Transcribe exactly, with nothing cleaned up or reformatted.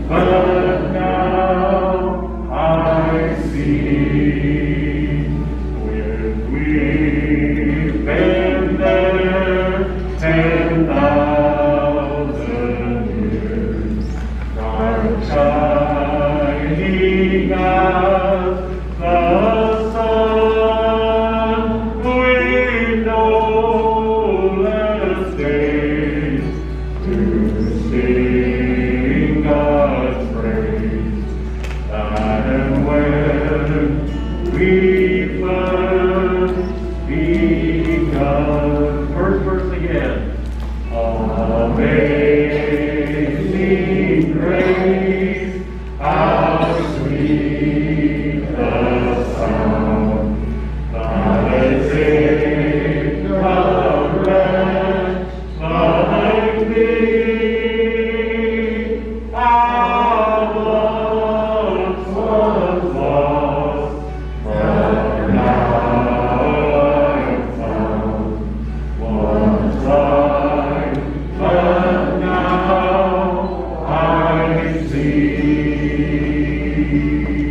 but now I see. When we've been there ten thousand years, bright shining as the sun, we know less days to sing God's praise. And when we first begun, first verse again. Amazing grace, how sweet the sound that saved a wretch like me. I once was lost, but now I'm found. Was blind, but now I see.